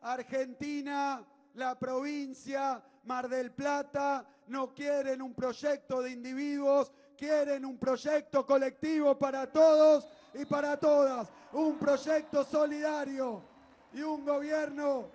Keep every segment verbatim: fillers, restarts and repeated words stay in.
Argentina, la provincia, Mar del Plata, no quieren un proyecto de individuos, quieren un proyecto colectivo para todos y para todas, un proyecto solidario y un gobierno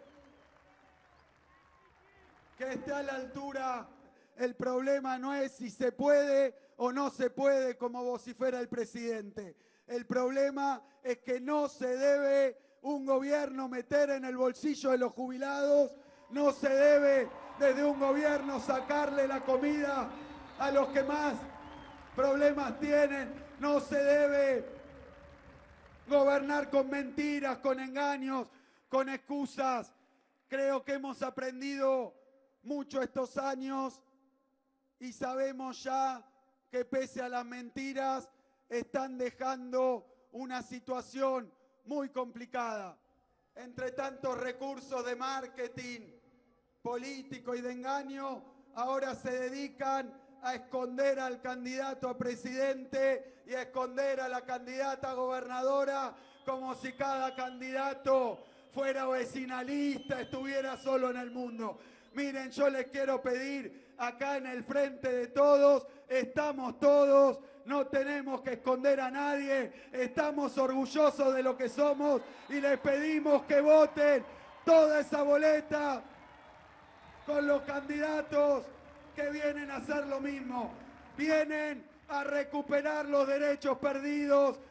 que esté a la altura. El problema no es si se puede o no se puede, como vocifera el presidente. El problema es que no se debe un gobierno meter en el bolsillo de los jubilados, no se debe desde un gobierno sacarle la comida a los que más problemas tienen, no se debe gobernar con mentiras, con engaños, con excusas. Creo que hemos aprendido mucho estos años y sabemos ya que pese a las mentiras están dejando una situación muy complicada. Entre tantos recursos de marketing político y de engaño, ahora se dedican a esconder al candidato a presidente y a esconder a la candidata a gobernadora como si cada candidato fuera vecinalista, estuviera solo en el mundo. Miren, yo les quiero pedir, acá en el frente de todos, estamos todos, no tenemos que esconder a nadie, estamos orgullosos de lo que somos y les pedimos que voten toda esa boleta con los candidatos que vienen a hacer lo mismo. Vienen a recuperar los derechos perdidos